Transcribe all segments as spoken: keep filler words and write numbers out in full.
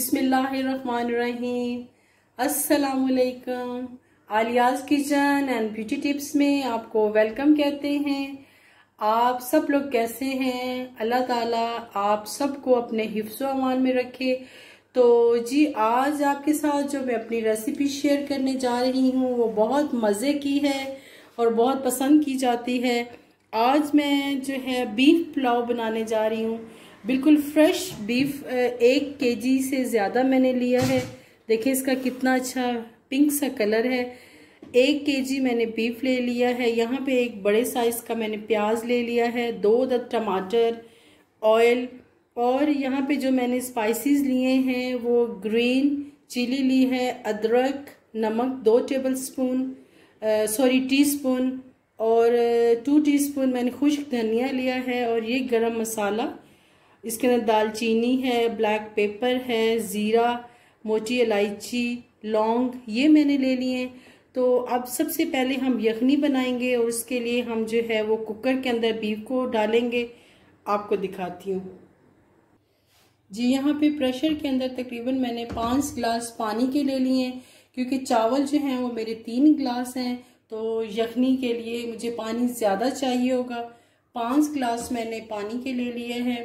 बिस्मिल्लाहिर्रहमानिर्रहीम। अस्सलामुअलैकुम। Aliya's kitchen and beauty tips में आपको वेलकम कहते हैं। आप सब लोग कैसे हैं? अल्लाह ताला आप सबको अपने हिफ्ज़ो अमान में रखे। तो जी आज आपके साथ जो मैं अपनी रेसिपी शेयर करने जा रही हूँ वो बहुत मज़े की है और बहुत पसंद की जाती है। आज मैं जो है बीफ पुलाव बनाने जा रही हूँ। बिल्कुल फ्रेश बीफ एक केजी से ज़्यादा मैंने लिया है। देखिए इसका कितना अच्छा पिंक सा कलर है। एक केजी मैंने बीफ ले लिया है। यहाँ पे एक बड़े साइज़ का मैंने प्याज ले लिया है, दो अदद टमाटर, ऑयल और यहाँ पे जो मैंने स्पाइसेस लिए हैं वो ग्रीन चिली ली है, अदरक, नमक दो टेबल स्पून सॉरी टीस्पून और टू टीस्पून मैंने खुश्क धनिया लिया है और ये गरम मसाला। इसके अंदर दालचीनी है, ब्लैक पेपर है, ज़ीरा, मोटी इलायची, लौंग ये मैंने ले लिए हैं। तो अब सबसे पहले हम यखनी बनाएंगे और उसके लिए हम जो है वो कुकर के अंदर बीफ को डालेंगे। आपको दिखाती हूँ जी। यहाँ पे प्रेशर के अंदर तकरीबन मैंने पाँच गिलास पानी के ले लिए हैं क्योंकि चावल जो हैं वो मेरे तीन गिलास हैं। तो यखनी के लिए मुझे पानी ज़्यादा चाहिए होगा। पाँच गिलास मैंने पानी के ले लिए हैं।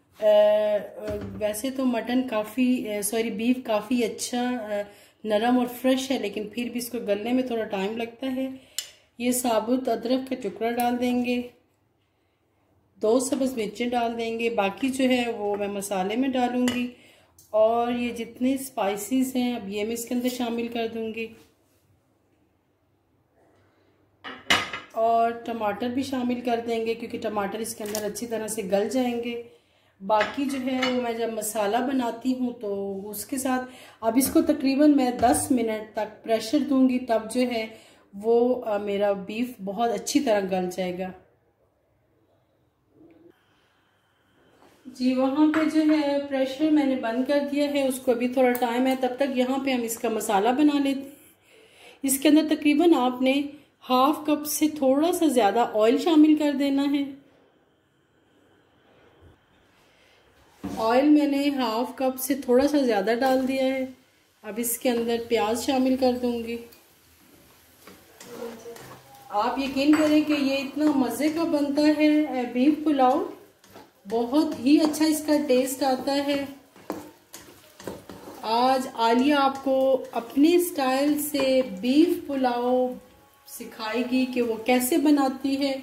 वैसे तो मटन काफ़ी सॉरी बीफ काफ़ी अच्छा आ, नरम और फ्रेश है, लेकिन फिर भी इसको गलने में थोड़ा टाइम लगता है। ये साबुत अदरक का टुकड़ा डाल देंगे, दो सब्ज़ मिर्चें डाल देंगे, बाकी जो है वो मैं मसाले में डालूंगी। और ये जितने स्पाइसेस हैं अब ये मैं इसके अंदर शामिल कर दूंगी और टमाटर भी शामिल कर देंगे क्योंकि टमाटर इसके अंदर अच्छी तरह से गल जाएंगे। बाकी जो है वो मैं जब मसाला बनाती हूँ तो उसके साथ अब इसको तकरीबन मैं दस मिनट तक प्रेशर दूंगी, तब जो है वो आ, मेरा बीफ बहुत अच्छी तरह गल जाएगा जी। वहाँ पे जो है प्रेशर मैंने बंद कर दिया है, उसको अभी थोड़ा टाइम है, तब तक यहाँ पे हम इसका मसाला बना लेते हैं। इसके अंदर तकरीबन आपने हाफ कप से थोड़ा सा ज़्यादा ऑयल शामिल कर देना है। ऑयल मैंने हाफ कप से थोड़ा सा ज़्यादा डाल दिया है। अब इसके अंदर प्याज शामिल कर दूंगी। आप यकीन करें कि ये इतना मज़े का बनता है बीफ पुलाव, बहुत ही अच्छा इसका टेस्ट आता है। आज आलिया आपको अपने स्टाइल से बीफ पुलाव सिखाएगी कि वो कैसे बनाती है।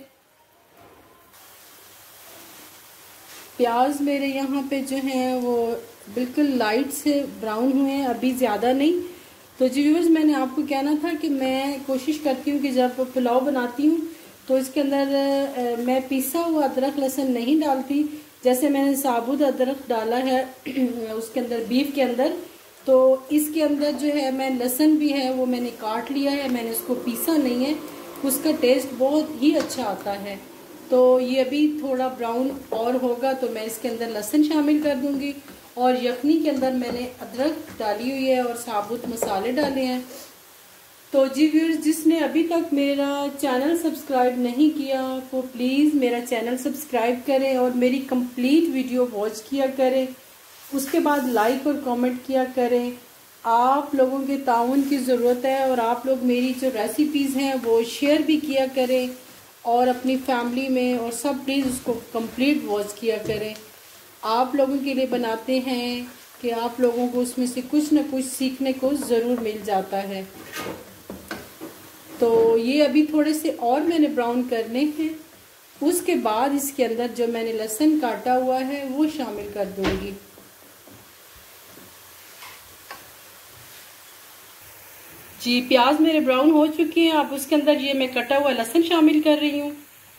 प्याज मेरे यहाँ पे जो है वो बिल्कुल लाइट से ब्राउन हुए हैं, अभी ज़्यादा नहीं। तो जी व्यूअर्स, मैंने आपको कहना था कि मैं कोशिश करती हूँ कि जब पुलाव बनाती हूँ तो इसके अंदर मैं पिसा हुआ अदरक लहसुन नहीं डालती। जैसे मैंने साबुत अदरक डाला है उसके अंदर बीफ के अंदर, तो इसके अंदर जो है मैं लहसुन भी है वो मैंने काट लिया है, मैंने उसको पीसा नहीं है। उसका टेस्ट बहुत ही अच्छा आता है। तो ये अभी थोड़ा ब्राउन और होगा तो मैं इसके अंदर लहसुन शामिल कर दूंगी और यखनी के अंदर मैंने अदरक डाली हुई है और साबुत मसाले डाले हैं। तो जी व्यूअर्स, जिसने अभी तक मेरा चैनल सब्सक्राइब नहीं किया वो प्लीज़ मेरा चैनल सब्सक्राइब करें और मेरी कंप्लीट वीडियो वॉच किया करें। उसके बाद लाइक और कमेंट किया करें। आप लोगों के ताउन की ज़रूरत है और आप लोग मेरी जो रेसिपीज़ हैं वो शेयर भी किया करें और अपनी फैमिली में और सब प्लीज़ उसको कंप्लीट वॉच किया करें। आप लोगों के लिए बनाते हैं कि आप लोगों को उसमें से कुछ न कुछ सीखने को ज़रूर मिल जाता है। तो ये अभी थोड़े से और मैंने ब्राउन करने हैं। उसके बाद इसके अंदर जो मैंने लहसुन काटा हुआ है वो शामिल कर दूंगी। जी प्याज मेरे ब्राउन हो चुके हैं। अब उसके अंदर ये मैं कटा हुआ लहसुन शामिल कर रही हूँ।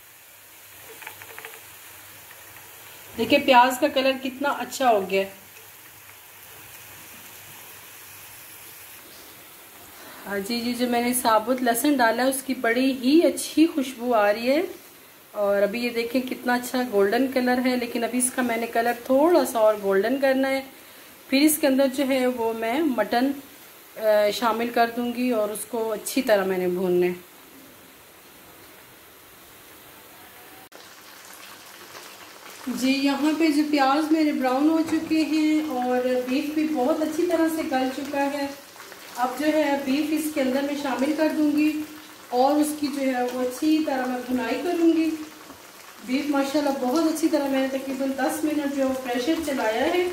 देखिए प्याज का कलर कितना अच्छा हो गया। हाँ जी जी जो मैंने साबुत लहसुन डाला है उसकी बड़ी ही अच्छी खुशबू आ रही है। और अभी ये देखें कितना अच्छा गोल्डन कलर है, लेकिन अभी इसका मैंने कलर थोड़ा सा और गोल्डन करना है। फिर इसके अंदर जो है वो मैं मटन शामिल कर दूंगी और उसको अच्छी तरह मैंने भूनना है। जी यहाँ पे जो प्याज मेरे ब्राउन हो चुके हैं और बीफ भी बहुत अच्छी तरह से गल चुका है। अब जो है बीफ इसके अंदर मैं शामिल कर दूंगी और उसकी जो है वो अच्छी तरह मैं भुनाई करूंगी। बीफ माशाल्लाह बहुत अच्छी तरह मैंने तकरीबन दस मिनट जो प्रेशर चलाया है।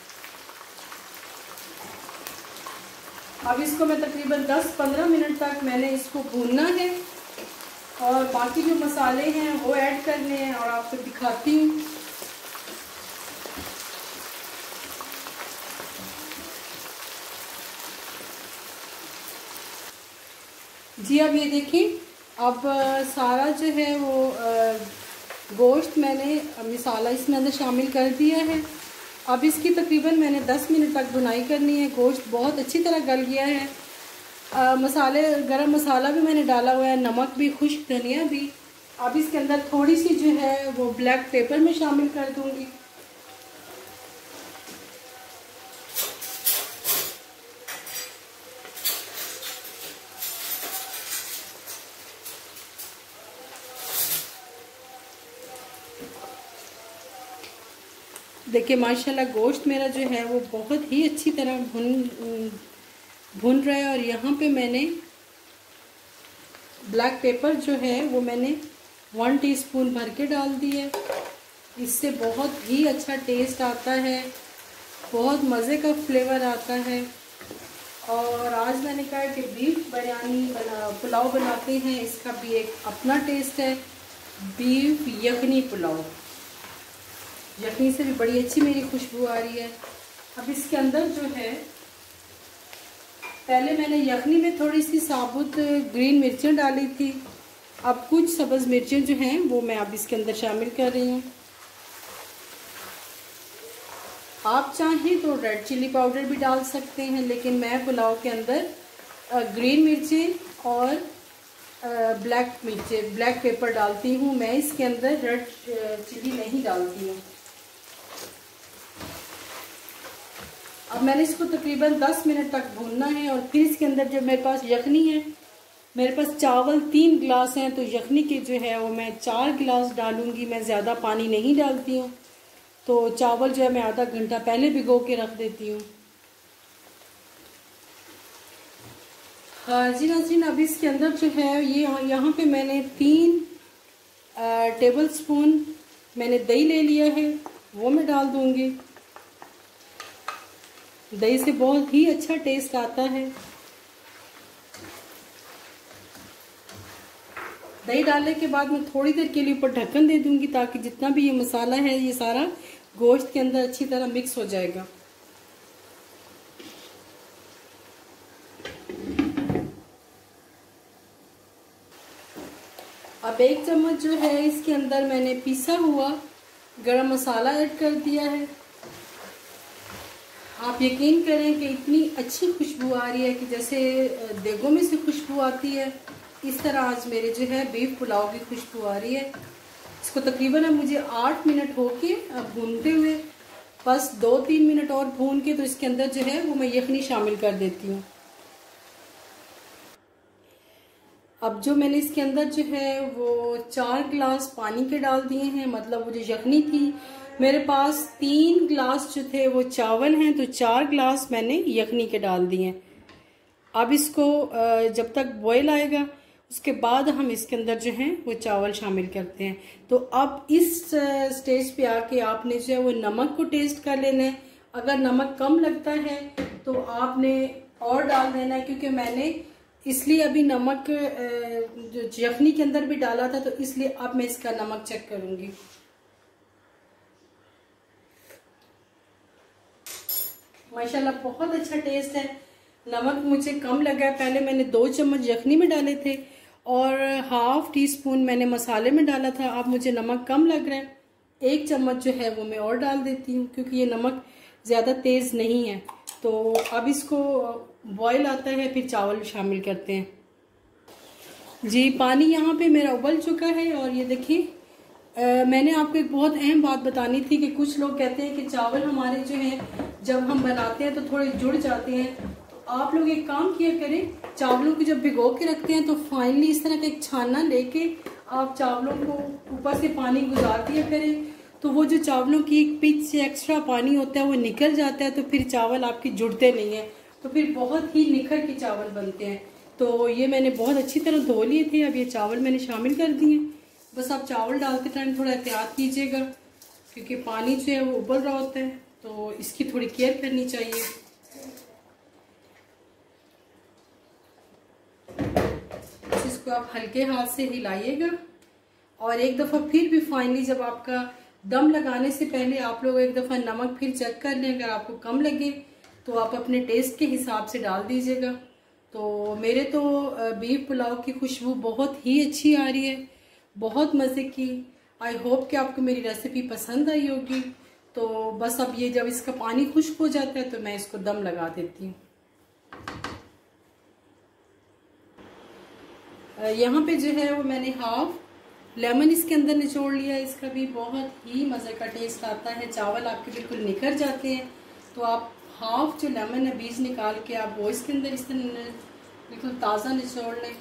अब इसको मैं तकरीबन दस पंद्रह मिनट तक मैंने इसको भूनना है और बाकी जो मसाले हैं वो ऐड करने हैं और आपको दिखाती हूँ। जी अब ये देखिए, अब सारा जो है वो गोश्त मैंने मसाला इसमें अंदर शामिल कर दिया है। अब इसकी तकरीबन मैंने दस मिनट तक भुनाई करनी है। गोश्त बहुत अच्छी तरह गल गया है। आ, मसाले गरम मसाला भी मैंने डाला हुआ है, नमक भी, खुश्क धनिया भी। अब इसके अंदर थोड़ी सी जो है वो ब्लैक पेपर में शामिल कर दूंगी। देखिए माशाल्लाह गोश्त मेरा जो है वो बहुत ही अच्छी तरह भुन भुन रहा है। और यहाँ पे मैंने ब्लैक पेपर जो है वो मैंने वन टीस्पून भर के डाल दी है। इससे बहुत ही अच्छा टेस्ट आता है, बहुत मज़े का फ्लेवर आता है। और आज मैंने कहा कि बीफ बिरयानी बना पुलाव बनाते हैं, इसका भी एक अपना टेस्ट है। बीफ यखनी पुलाव, यखनी से भी बड़ी अच्छी मेरी खुशबू आ रही है। अब इसके अंदर जो है पहले मैंने यखनी में थोड़ी सी साबुत ग्रीन मिर्चें डाली थी। अब कुछ सब्ज़ मिर्चें जो हैं वो मैं अब इसके अंदर शामिल कर रही हूँ। आप चाहें तो रेड चिली पाउडर भी डाल सकते हैं, लेकिन मैं पुलाव के अंदर ग्रीन मिर्चें और ब्लैक मिर्चें ब्लैक पेपर डालती हूँ। मैं इसके अंदर रेड चिली नहीं डालती हूँ। अब मैंने इसको तकरीबन दस मिनट तक भूनना है और फिर इसके अंदर जो मेरे पास यखनी है, मेरे पास चावल तीन गिलास हैं तो यखनी के जो है वो मैं चार गिलास डालूंगी। मैं ज़्यादा पानी नहीं डालती हूँ, तो चावल जो है मैं आधा घंटा पहले भिगो के रख देती हूँ। हाँ जी नाज़रीन, अब इसके अंदर जो है ये यहाँ पे मैंने तीन टेबल स्पून मैंने दही ले लिया है, वो मैं डाल दूँगी। दही से बहुत ही अच्छा टेस्ट आता है। दही डालने के बाद मैं थोड़ी देर के लिए ऊपर ढक्कन दे दूंगी ताकि जितना भी ये मसाला है ये सारा गोश्त के अंदर अच्छी तरह मिक्स हो जाएगा। अब एक चम्मच जो है इसके अंदर मैंने पिसा हुआ गरम मसाला ऐड कर दिया है। आप यकीन करें कि इतनी अच्छी खुशबू आ रही है कि जैसे देगों में से खुशबू आती है, इस तरह आज मेरे जो है बीफ पुलाव की खुशबू आ रही है। इसको तकरीबन अब मुझे आठ मिनट हो के अब भूनते हुए, बस दो तीन मिनट और भून के तो इसके अंदर जो है वो मैं यखनी शामिल कर देती हूँ। अब जो मैंने इसके अंदर जो है वो चार गिलास पानी के डाल दिए हैं, मतलब वो जो यखनी थी, मेरे पास तीन गिलास जो थे वो चावल हैं तो चार गिलास मैंने यखनी के डाल दिए हैं। अब इसको जब तक बॉयल आएगा उसके बाद हम इसके अंदर जो है वो चावल शामिल करते हैं। तो अब इस स्टेज पे आके आपने जो है वो नमक को टेस्ट कर लेना है। अगर नमक कम लगता है तो आपने और डाल देना है, क्योंकि मैंने इसलिए अभी नमक जो यखनी के अंदर भी डाला था, तो इसलिए अब मैं इसका नमक चेक करूंगी। माशाल्लाह बहुत अच्छा टेस्ट है। नमक मुझे कम लगा है, पहले मैंने दो चम्मच यखनी में डाले थे और हाफ टी स्पून मैंने मसाले में डाला था। अब मुझे नमक कम लग रहा है, एक चम्मच जो है वो मैं और डाल देती हूँ, क्योंकि ये नमक ज़्यादा तेज़ नहीं है। तो अब इसको बॉयल आता है फिर चावल शामिल करते हैं। जी पानी यहाँ पे मेरा उबल चुका है और ये देखिए मैंने आपको एक बहुत अहम बात बतानी थी कि कुछ लोग कहते हैं कि चावल हमारे जो हैं जब हम बनाते हैं तो थोड़े जुड़ जाते हैं। तो आप लोग एक काम किया करें, चावलों को जब भिगो के रखते हैं तो फाइनली इस तरह का एक छाना लेके आप चावलों को ऊपर से पानी गुजार दिया करें, तो वो जो चावलों की एक पिच से एक्स्ट्रा पानी होता है वो निकल जाता है, तो फिर चावल आपके जुड़ते नहीं है, तो फिर बहुत ही निखर के चावल बनते हैं। तो ये मैंने बहुत अच्छी तरह धो लिए थे, अब ये चावल मैंने शामिल कर दिए। बस आप चावल डालते टाइम थोड़ा एहतियात कीजिएगा, क्योंकि पानी जो है वो उबल रहा होता है, तो इसकी थोड़ी केयर करनी चाहिए। इसको आप हल्के हाथ से हिलाइएगा, और एक दफ़ा फिर भी फाइनली जब आपका दम लगाने से पहले आप लोग एक दफ़ा नमक फिर चेक कर लें। अगर आपको कम लगे तो आप अपने टेस्ट के हिसाब से डाल दीजिएगा। तो मेरे तो बीफ पुलाव की खुशबू बहुत ही अच्छी आ रही है, बहुत मज़े की। आई होप कि आपको मेरी रेसिपी पसंद आई होगी। तो बस अब ये जब इसका पानी खुश्क हो जाता है तो मैं इसको दम लगा देती हूँ। यहाँ पे जो है वो मैंने हाफ लेमन इसके अंदर निचोड़ लिया। इसका भी बहुत ही मज़े का टेस्ट आता है, चावल आपके बिल्कुल निखर जाते हैं। तो आप हाफ जो लेमन है बीज निकाल के आप वो इसके अंदर इस तरह बिल्कुल ताज़ा निचोड़ लें।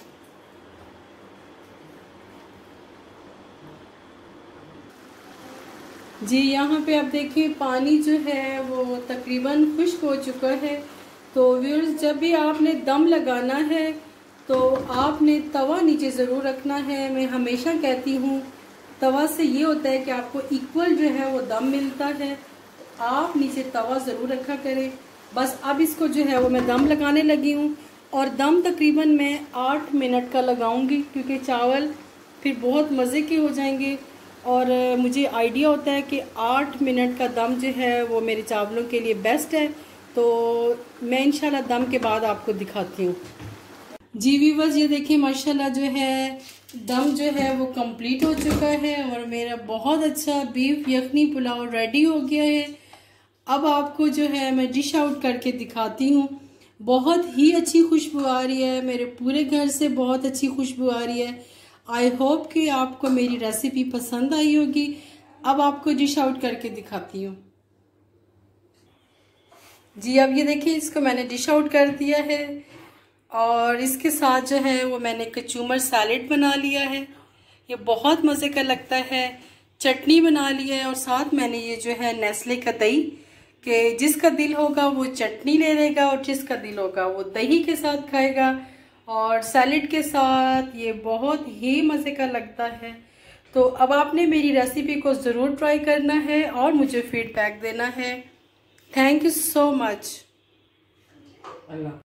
जी यहाँ पे आप देखिए पानी जो है वो तकरीबन खुश्क हो चुका है। तो व्यूअर्स, जब भी आपने दम लगाना है तो आपने तवा नीचे ज़रूर रखना है। मैं हमेशा कहती हूँ तवा से ये होता है कि आपको इक्वल जो है वो दम मिलता है। आप नीचे तवा ज़रूर रखा करें। बस अब इसको जो है वो मैं दम लगाने लगी हूँ, और दम तकरीबन मैं आठ मिनट का लगाऊंगी, क्योंकि चावल फिर बहुत मज़े के हो जाएंगे। और मुझे आइडिया होता है कि आठ मिनट का दम जो है वो मेरे चावलों के लिए बेस्ट है। तो मैं इंशाल्लाह दम के बाद आपको दिखाती हूँ। जी व्यूअर्स, ये देखिए माशाल्लाह जो है दम जो है वो कंप्लीट हो चुका है, और मेरा बहुत अच्छा बीफ यखनी पुलाव रेडी हो गया है। अब आपको जो है मैं डिश आउट करके दिखाती हूँ। बहुत ही अच्छी खुशबू आ रही है, मेरे पूरे घर से बहुत अच्छी खुशबू आ रही है। आई होप कि आपको मेरी रेसिपी पसंद आई होगी। अब आपको डिश आउट करके दिखाती हूँ। जी अब ये देखिए, इसको मैंने डिश आउट कर दिया है, और इसके साथ जो है वो मैंने कचूमर सैलेड बना लिया है। ये बहुत मज़े का लगता है। चटनी बना लिया है, और साथ मैंने ये जो है नेस्ले का दही, कि जिसका दिल होगा वो चटनी ले लेगा और जिसका दिल होगा वो दही के साथ खाएगा, और सैलेड के साथ ये बहुत ही मज़े का लगता है। तो अब आपने मेरी रेसिपी को ज़रूर ट्राई करना है और मुझे फीडबैक देना है। Thank you so much.